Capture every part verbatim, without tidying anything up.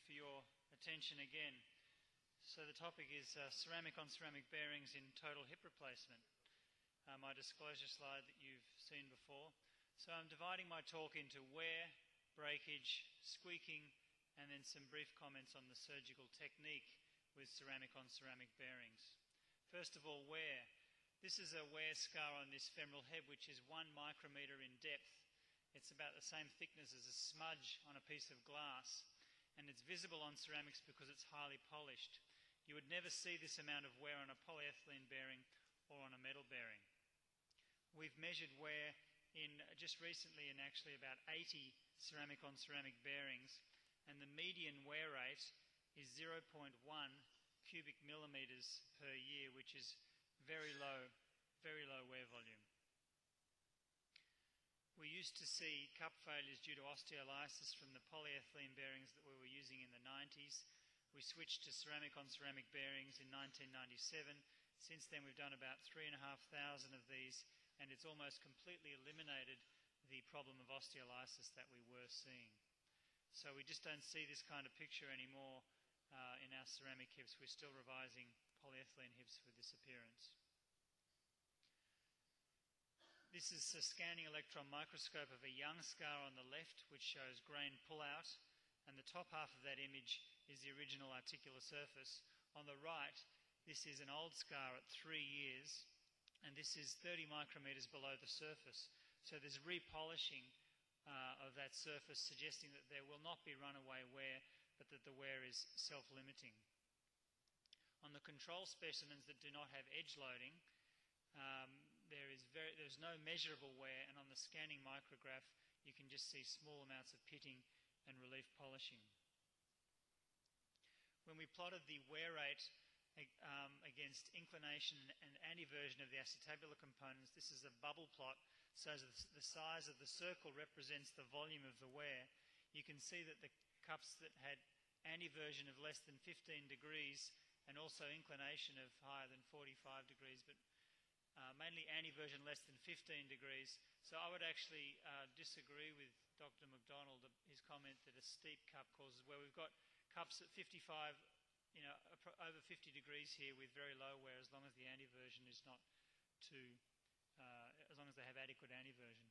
for your attention again. So the topic is uh, ceramic on ceramic bearings in total hip replacement. Uh, my disclosure slide that you've seen before. So I'm dividing my talk into wear, breakage, squeaking, and then some brief comments on the surgical technique with ceramic on ceramic bearings. First of all, wear. This is a wear scar on this femoral head, which is one micrometre in depth. It's about the same thickness as a smudge on a piece of glass, and it's visible on ceramics because it's highly polished. You would never see this amount of wear on a polyethylene bearing or on a metal bearing. We've measured wear in just recently in actually about eighty ceramic on ceramic bearings, and the median wear rate is zero point one cubic millimetres per year, which is very low, very low wear volume. We used to see cup failures due to osteolysis from the polyethylene bearings that we were using in the nineties. We switched to ceramic on ceramic bearings in nineteen ninety-seven. Since then we've done about three and a half thousand of these, and it's almost completely eliminated the problem of osteolysis that we were seeing. So we just don't see this kind of picture anymore uh, in our ceramic hips. We're still revising polyethylene hips with this appearance. This is a scanning electron microscope of a young scar on the left, which shows grain pull-out, and the top half of that image is the original articular surface. On the right, this is an old scar at three years, and this is thirty micrometres below the surface. So there's repolishing uh, of that surface, suggesting that there will not be runaway wear, but that the wear is self-limiting. On the control specimens that do not have edge loading, um, there is very, there's no measurable wear, and on the scanning micrograph you can just see small amounts of pitting and relief polishing. When we plotted the wear rate um, against inclination and antiversion of the acetabular components, this is a bubble plot, so the size of the circle represents the volume of the wear. You can see that the cups that had antiversion of less than fifteen degrees and also inclination of higher than forty-five degrees, but uh, mainly antiversion less than fifteen degrees. So I would actually uh, disagree with Doctor McDonald, his comment that a steep cup causes wear. We've got cups at fifty-five, you know, over fifty degrees here with very low wear, as long as the antiversion is not too, uh, as long as they have adequate antiversion.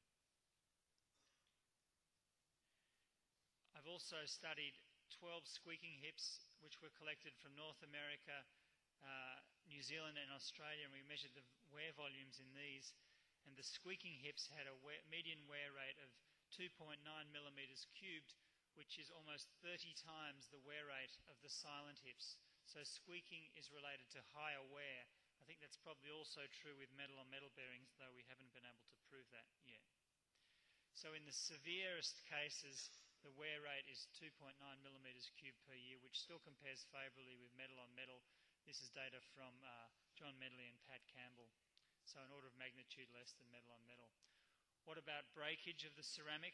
I've also studied twelve squeaking hips, which were collected from North America, uh, New Zealand and Australia, and we measured the wear volumes in these, and the squeaking hips had a wear, median wear rate of two point nine millimetres cubed, which is almost thirty times the wear rate of the silent hips. So squeaking is related to higher wear. I think that's probably also true with metal on metal bearings, though we haven't been able to prove that yet. So in the severest cases, the wear rate is two point nine millimetres cubed per year, which still compares favourably with metal on metal. This is data from uh, John Medley and Pat Campbell, so an order of magnitude less than metal on metal. What about breakage of the ceramic?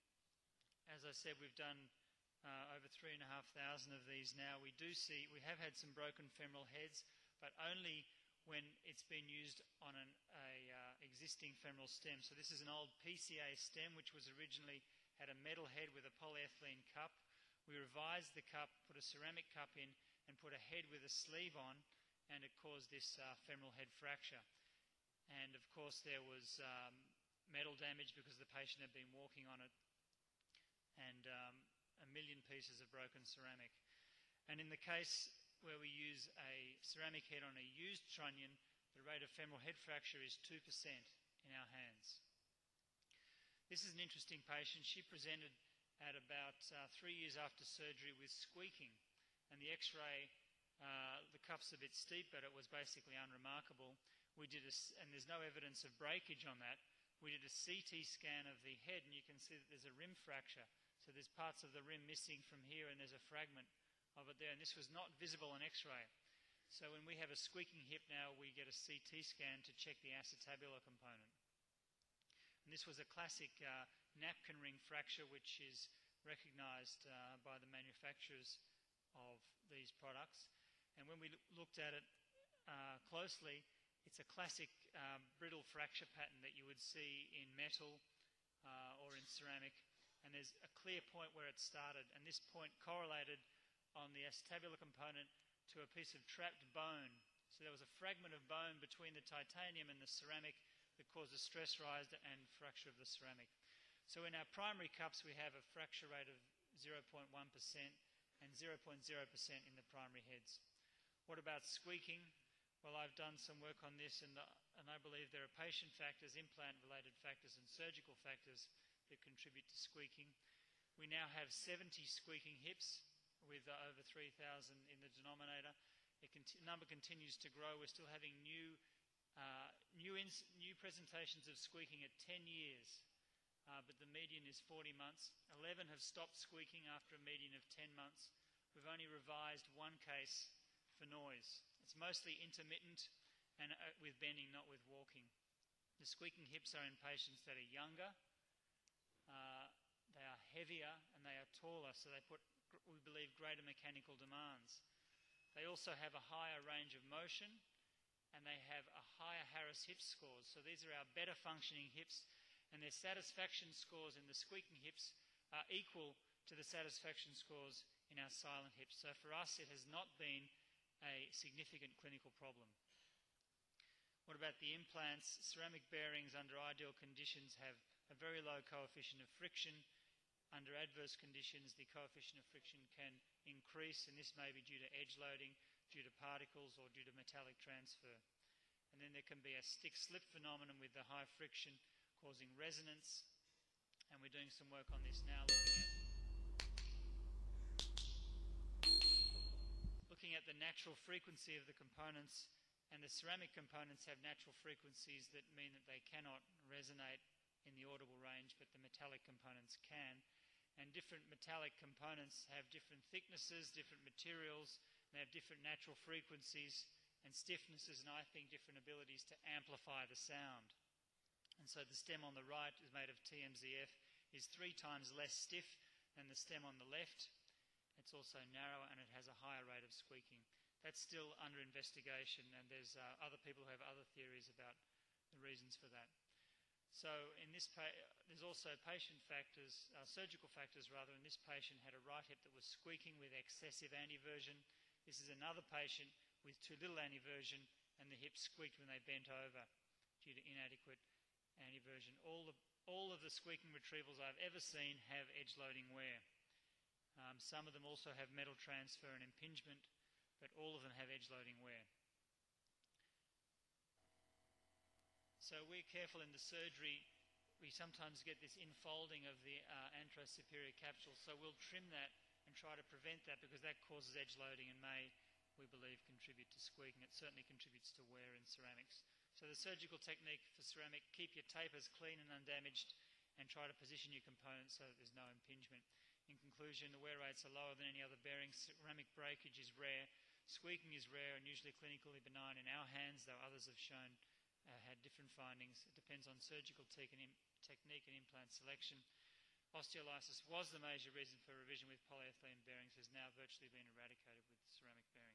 As I said, we've done uh, over three and a half thousand of these now. We do see, we have had some broken femoral heads, but only when it's been used on an a, uh, existing femoral stem. So this is an old P C A stem, which was originally had a metal head with a polyethylene cup. We revised the cup, put a ceramic cup in, and put a head with a sleeve on, and it caused this uh, femoral head fracture. And of course there was um, metal damage because the patient had been walking on it, and um, a million pieces of broken ceramic. And in the case where we use a ceramic head on a used trunnion, the rate of femoral head fracture is two percent in our hands. This is an interesting patient. She presented at about uh, three years after surgery with squeaking, and the x-ray, uh, the cuff's a bit steep, but it was basically unremarkable. We did a, and there's no evidence of breakage on that. We did a C T scan of the head, and you can see that there's a rim fracture. So there's parts of the rim missing from here, and there's a fragment of it there, and this was not visible on x-ray. So when we have a squeaking hip now, we get a C T scan to check the acetabular component. And this was a classic uh, napkin ring fracture, which is recognised uh, by the manufacturers of these products. And when we looked at it uh, closely, it's a classic um, brittle fracture pattern that you would see in metal uh, or in ceramic. And there's a clear point where it started, and this point correlated on the acetabular component to a piece of trapped bone. So there was a fragment of bone between the titanium and the ceramic that caused a stress rise and fracture of the ceramic. So in our primary cups, we have a fracture rate of zero point one percent and zero point zero percent in the primary heads. What about squeaking? Well, I've done some work on this, and, uh, and I believe there are patient factors, implant-related factors, and surgical factors that contribute to squeaking. We now have seventy squeaking hips with uh, over three thousand in the denominator. The cont- number continues to grow. We're still having new, uh, new, ins- new presentations of squeaking at ten years. Uh, but the median is forty months. eleven have stopped squeaking after a median of ten months. We've only revised one case for noise. It's mostly intermittent and uh, with bending, not with walking. The squeaking hips are in patients that are younger, uh, they are heavier, and they are taller, so they put, we believe, greater mechanical demands. They also have a higher range of motion, and they have a higher Harris hip scores. So these are our better functioning hips, and their satisfaction scores in the squeaking hips are equal to the satisfaction scores in our silent hips. So for us, it has not been a significant clinical problem. What about the implants? Ceramic bearings under ideal conditions have a very low coefficient of friction. Under adverse conditions, the coefficient of friction can increase, and this may be due to edge loading, due to particles, or due to metallic transfer. And then there can be a stick-slip phenomenon with the high friction causing resonance, and we're doing some work on this now, looking at, looking at the natural frequency of the components, and the ceramic components have natural frequencies that mean that they cannot resonate in the audible range, but the metallic components can. And different metallic components have different thicknesses, different materials, they have different natural frequencies and stiffnesses, and I think different abilities to amplify the sound. And so the stem on the right is made of T M Z F, is three times less stiff than the stem on the left. It's also narrower, and it has a higher rate of squeaking. That's still under investigation, and there's uh, other people who have other theories about the reasons for that. So in this pa- there's also patient factors, uh, surgical factors rather, and this patient had a right hip that was squeaking with excessive anteversion. This is another patient with too little anteversion, and the hip squeaked when they bent over due to inadequate anteversion. All the, all of the squeaking retrievals I've ever seen have edge loading wear. Um, some of them also have metal transfer and impingement, but all of them have edge loading wear. So we're careful in the surgery. We sometimes get this infolding of the uh, anterosuperior capsule, so we'll trim that and try to prevent that, because that causes edge loading and may, we believe, contribute to squeaking. It certainly contributes to wear in ceramics. So the surgical technique for ceramic, keep your tapers clean and undamaged, and try to position your components so that there's no impingement. In conclusion, the wear rates are lower than any other bearing. Ceramic breakage is rare. Squeaking is rare and usually clinically benign in our hands, though others have shown uh, had different findings. It depends on surgical te- and im- technique and implant selection. Osteolysis was the major reason for revision with polyethylene bearings, has now virtually been eradicated with ceramic bearings.